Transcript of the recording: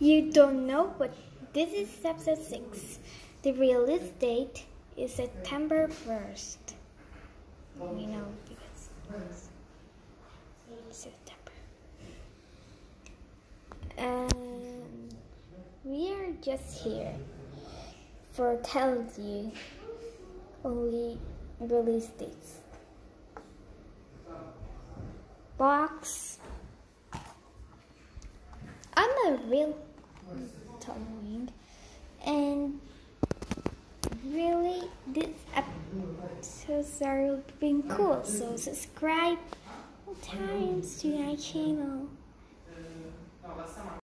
You don't know, but this is episode 6. The release date is September 1st. We know because it's September. And we are just here for telling you only release dates. Box. I'm a real Halloween, and really this episodes are being cool, so subscribe times to my channel.